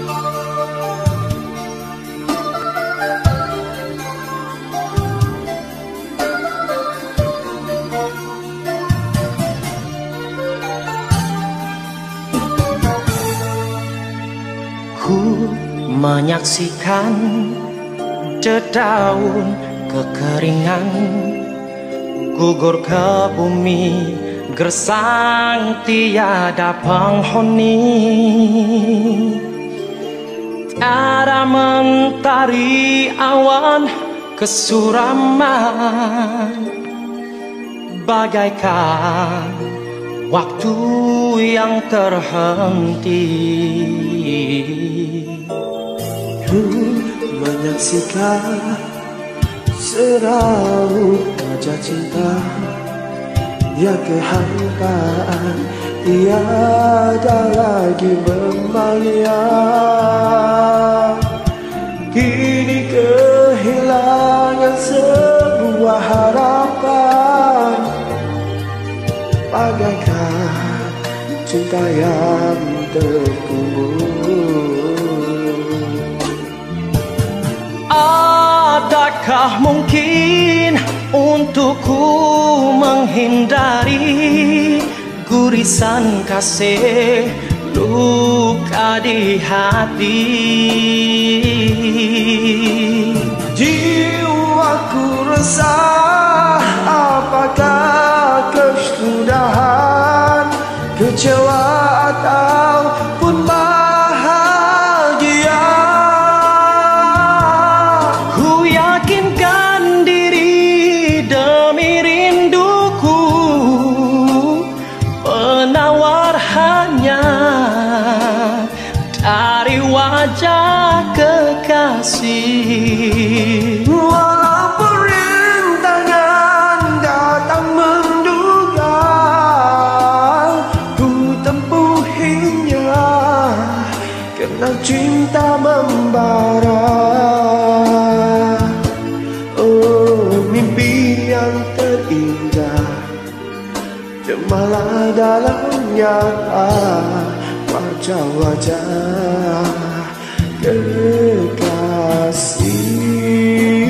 Ku menyaksikan dedaun kekeringan gugur ke bumi, gersang tiada penghuni. Tiada mentari awan kesuraman, bagaikan waktu yang terhenti. Ku menyaksikan seraut wajah cinta yang kehampaan tiada lagi memalia. Kini kehilangan sebuah harapan, bagaikan cinta yang terkubur. Adakah mungkin untukku menghindari gurisan kasih luka di hati? Jiwaku resah, apakah kesudahan, kecewa ataupun bahagia? Ku yakinkan diri demi rinduku, penawar hanya dari wajah kekasih. Walaupun rintangan datang menduga, ku tempuhinya karena cinta membara. Oh, mimpi yang terindah cemalah dalam nyata wajah-wajah kekasih.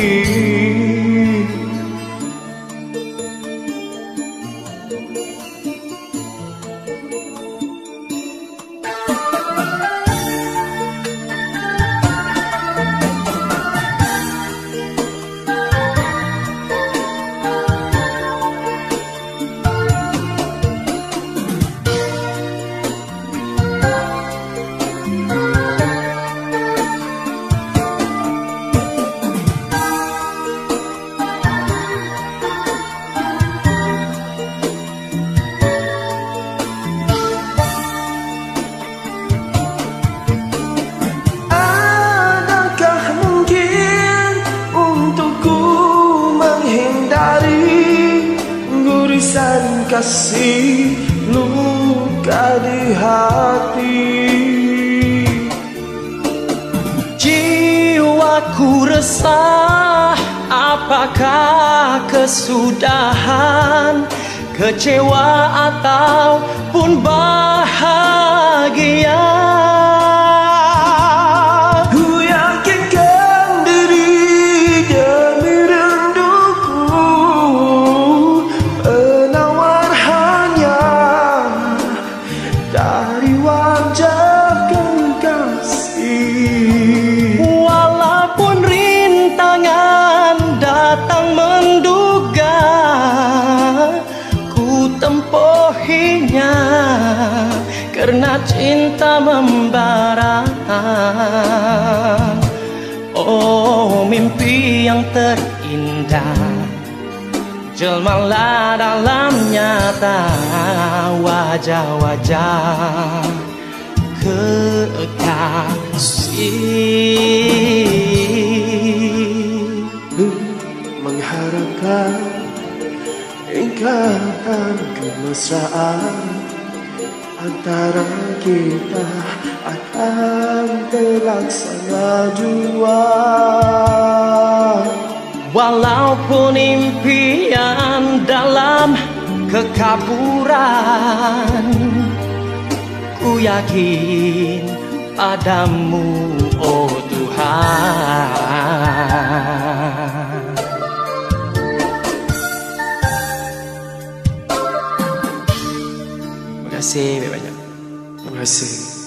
Gurisan kasih luka di hati. Jiwaku resah, apakah kesudahan, kecewa ataupun bahagia? Dari wajah kekasih, walaupun rintangan datang menduga, ku tempuhinya karena cinta membara. Oh, mimpi yang terindah jelmalah dalam nyata wajah-wajah kekasih. Mengharapkan ikatan kemesraan antara kita akan terlaksana jua. Walaupun impian dalam kekaburan, ku yakin padamu, oh Tuhan. Terima kasih banyak. Terima kasih.